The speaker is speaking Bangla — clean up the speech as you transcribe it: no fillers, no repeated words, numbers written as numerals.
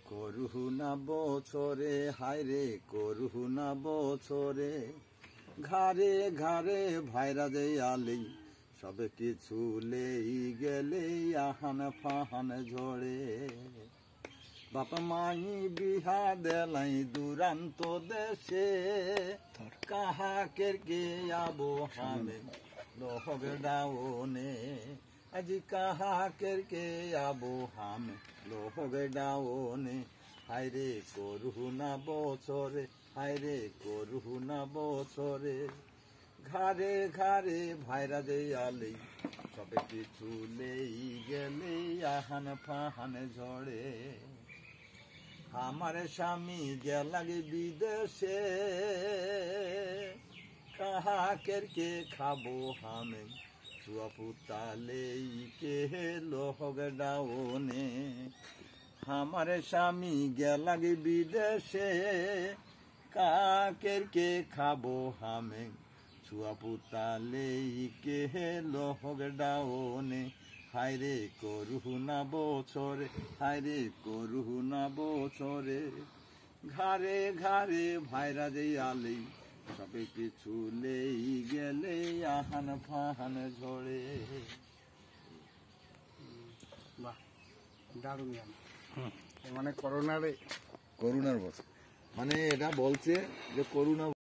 করুণা বছরে হায়রে করুণা বছরে ঘাড়ে ঘাড়ে ভাইরা যে আলি সবে কিছু লেই গেলে আহান ফাহান ঝরে বাপ মাই বিহা দেলাই দুরান্ত দেশে কাহাকের কে আবো হামে লোহগ ডাওনে আজি কাহাকের কে আবো হামে লোহগ ডাওনে হায়রে করুণা বছরে হায়রে করুণা বছরে ঘাড়ে ঘাড়ে ভাইরা দে আলি সবে কিছু লেই গেলে আহান ফাহান ঝরে আমার স্বামী গেলাগে বিদেশে কাহাকের কে খাবো হামে চুয়াপুতালে কে লোহগ ডাওনে আমার স্বামী গেলাগে বিদেশে কাকের কে খাবো হামে চুয়াপুতালে কে লোহগ ডাওনে হায়রে করুণা বছরে হায়রে করুণা বছরে ঘাড়ে ঘাড়ে ভাইরা যে আলি সবে কিছু লেই গেলে আহান ফাহান ঝরে। বাহ, দারুণ গান। মানে করোনার বছর মানে এটা বলছে যে করুণা